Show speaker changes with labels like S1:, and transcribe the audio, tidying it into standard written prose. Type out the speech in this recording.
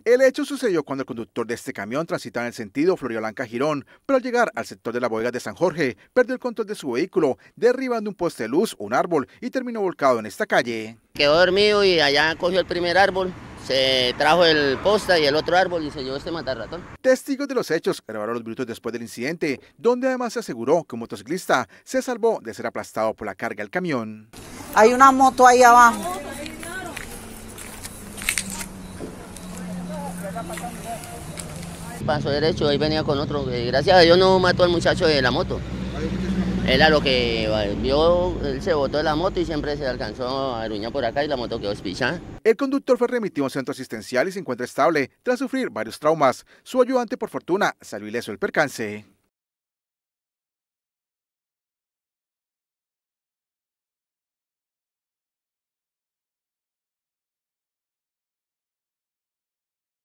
S1: El hecho sucedió cuando el conductor de este camión transitaba en el sentido Floridablanca-Girón, pero al llegar al sector de la bodega de San Jorge, perdió el control de su vehículo, derribando un poste de luz, un árbol y terminó volcado en esta calle.
S2: Quedó dormido y allá cogió el primer árbol, se trajo el poste y el otro árbol y se llevó este matarratón.
S1: Testigos de los hechos grabaron los minutos después del incidente, donde además se aseguró que un motociclista se salvó de ser aplastado por la carga del camión.
S3: Hay una moto ahí abajo.
S2: Pasó derecho, ahí venía con otro. Gracias a Dios no mató al muchacho de la moto. Él a lo que vio, él se botó de la moto y siempre se alcanzó a aruñar por acá y la moto quedó espichada.
S1: El conductor fue remitido a un centro asistencial y se encuentra estable tras sufrir varios traumas. Su ayudante, por fortuna, salió ileso del percance.